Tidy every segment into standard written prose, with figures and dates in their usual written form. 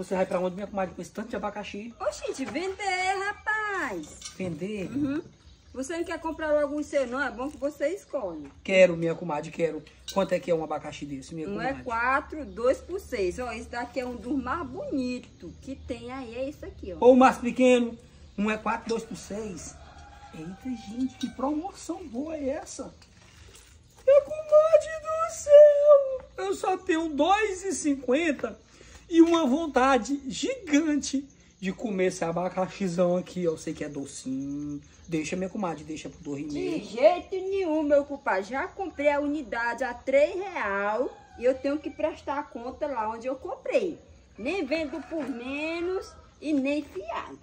você vai pra onde, minha comadre, com esse tanto de abacaxi? Oxente, vender, rapaz. Vender? Uhum. Você não quer comprar logo um seu, não? É bom que você escolhe. Quero, minha comadre, quero. Quanto é que é um abacaxi desse, minha Um comadre? é 4, 2 por 6. Ó, esse daqui é um dos mais bonitos que tem aí. É esse aqui, ó. Ou o mais pequeno, um é 4, 2 por 6. Eita, gente, que promoção boa é essa? Minha comadre do céu! Eu só tenho 2,50 e uma vontade gigante de comer esse abacaxizão aqui, ó. Eu sei que é docinho. Deixa, minha comadre, deixa por De R$2,5. jeito nenhum, meu compadre. Já comprei a unidade a R$3 e eu tenho que prestar a conta lá onde eu comprei. Nem vendo por menos e nem fiado.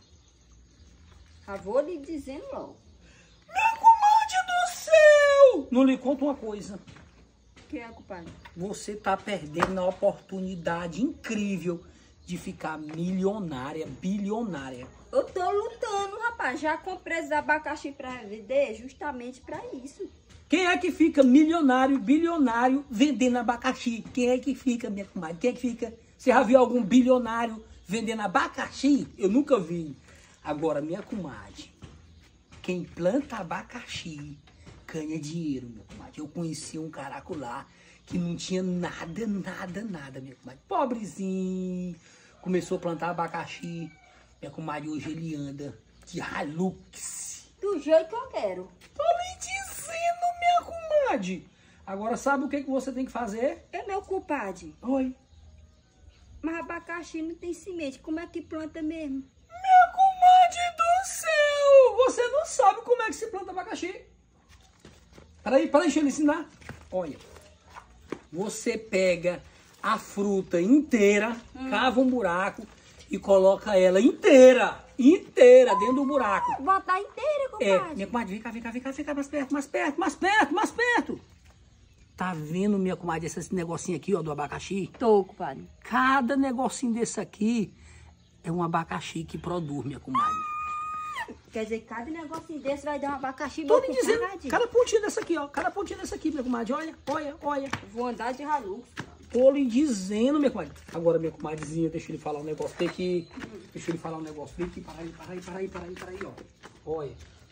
Já vou lhe dizendo logo. Minha comadre do céu! Não lhe conto uma coisa. O que é, compadre? Você tá perdendo a oportunidade incrível de ficar milionária, bilionária. Eu tô lutando, rapaz. Já comprei esse abacaxi pra vender justamente pra isso. Quem é que fica milionário, bilionário vendendo abacaxi? Quem é que fica, minha comadre? Quem é que fica? Você já viu algum bilionário vendendo abacaxi? Eu nunca vi. Agora, minha comadre, quem planta abacaxi ganha dinheiro, minha comadre. Eu conheci um caraco lá que não tinha nada, minha comadre. Pobrezinho. Começou a plantar abacaxi. Minha comadre, hoje ele anda de Hilux. Do jeito que eu quero. Tô lhe dizendo, minha comadre. Agora, sabe o que você tem que fazer? É, meu compadre. Oi. Mas abacaxi não tem semente. Como é que planta mesmo? Minha comadre do céu! Você não sabe como é que se planta abacaxi. Peraí, deixa eu lhe ensinar. Olha. Você pega a fruta inteira, cava um buraco e coloca ela inteira dentro do buraco. Botar inteira, compadre. Minha comadre, vem cá, mais perto. Tá vendo, minha comadre, esse negocinho aqui, ó, do abacaxi? Tô, compadre. Cada negocinho desse aqui é um abacaxi que produz, minha comadre. Quer dizer, cada negocinho desse vai dar um abacaxi. Tô meu lhe dizendo, compadre. cada pontinha dessa aqui, ó. Cada pontinha dessa aqui, minha comadre. Olha. Vou andar de Hilux. Tô lhe dizendo, minha comadre. Agora, minha comadrezinha, deixa eu lhe falar um negócio aqui. Deixa eu lhe falar um negócio. Vem aqui, para aí, ó. Olha.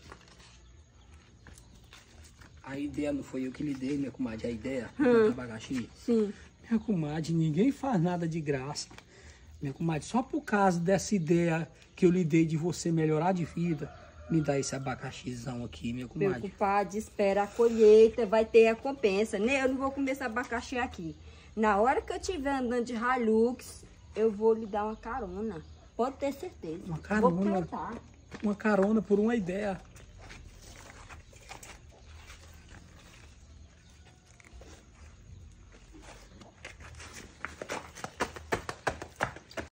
A ideia não foi eu que lhe dei, minha comadre. A ideia do abacaxi. Sim. Minha comadre, ninguém faz nada de graça. Minha comadre, só por causa dessa ideia que eu lhe dei de você melhorar de vida, me dá esse abacaxizão aqui, minha Meu comadre. compadre, espera a colheita, vai ter a recompensa. Eu não vou comer esse abacaxi aqui. Na hora que eu estiver andando de Hilux, eu vou lhe dar uma carona. Pode ter certeza. Uma carona? Vou plantar. Uma carona por uma ideia.